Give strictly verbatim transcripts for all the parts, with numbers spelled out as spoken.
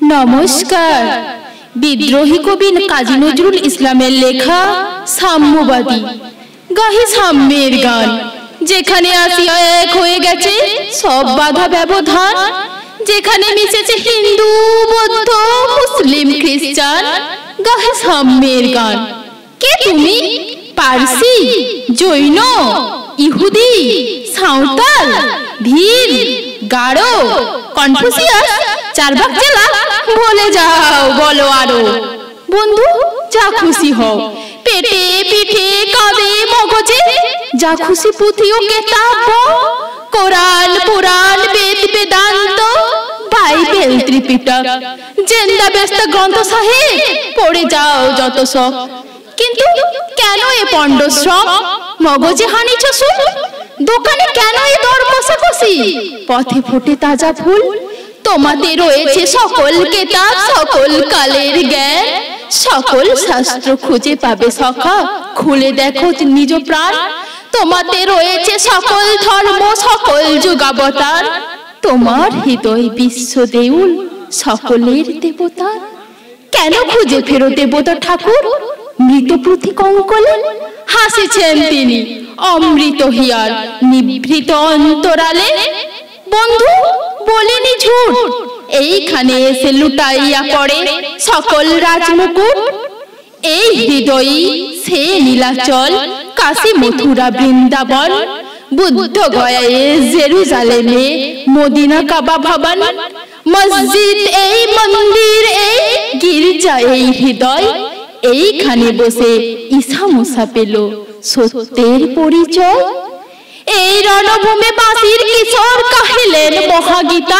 নমস্কার। বিদ্রোহী কবি কাজী নজরুল ইসলামের লেখা সাম্যবাদী গাহি সাম্যের গান। যেখানে আসিয়া এক হয়ে গেছে সব বাধা ব্যবধান, যেখানে মিশেছে হিন্দু বৌদ্ধ মুসলিম খ্রিস্টান, গাহি সাম্যের গান। কে তুমি? পারসি, জৈন, ইহুদি, সাঁওতাল, ভীল, গারো, কনফুসিয়াস, চারবাক জেলা, বলে যাও বলো আরো। বন্ধু যা খুশি হও, পেটে পিঠে কাঁধে মগজে যা খুশি পুঁথি ও কেতাব, কোরআন পুরাণ বেদ বেদান্ত বাইবেল ত্রিপিটক জেন্দা ব্যস্ত গ্রন্থ সাহেব পড়ে যাও যত সব। কিন্তু কেন এ পণ্ডশ্রম? মগজে হানিছ সুখ, দোকানে কেন এ দর কষাকষি? পথে ফোটে তাজা ফুল, তোমাতে রয়েছে সকল কেতাব সকল কালের জ্ঞান, সকল শাস্ত্র খুঁজে পাবে সখা, খুলে দেখো নিজ প্রাণ। তোমাতে রয়েছে সকল ধর্ম সকল যুগাবতার, তোমার হৃদয় বিশ্ব দেউল সকলের দেবতার। কেন খুঁজে ফেরো দেবতা ঠাকুর? মৃত পুঁথি কঙ্কলে হাসিছেন তিনি অমৃত হিয়ার নিভৃত অন্তরালে। বন্ধু বলিনি ঝুট, এইখানে এসে লুটাইয়া পড়ে সকল রাজমুকুট। এই হৃদয়ই সে নীলাচল, কাশী মথুরা বৃন্দাবন, বুদ্ধ গয়ায় জেরুজালেমে মদিনা কাবা ভবন। মসজিদ এই মন্দির এই গির্জা এই হৃদয়, এইখানে বসে ঈসা মুসা পেল সত্যের পরিচয়। এই রণভূমে বাঁশির কিশোর কাহিলেন মহাগীতা,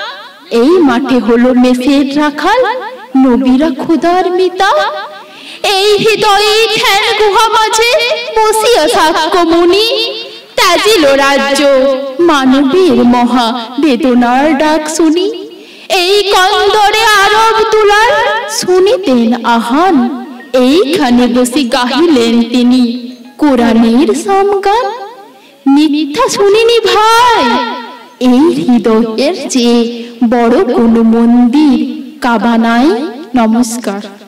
এই মাঠে হলো মেসের রাখাল নবীরা খোদার মিতা। এই হৃদয়ে ধ্যান গুহা মাঝে বসিয়া সাক্ষ্য মুনি, ত্যাজিল রাজ্য মানবীর মহা বেদনার ডাক শুনি। এই কন্দরে আরব তুলার শুনিতেন আহান, এইখানে বসে গাহিলেন তিনি কোরআনের সমগান। মিথ্যা শুনিনি ভাই, এই হৃদয়ের চেয়ে বড় কোনো মন্দির কাবা নাই। নমস্কার।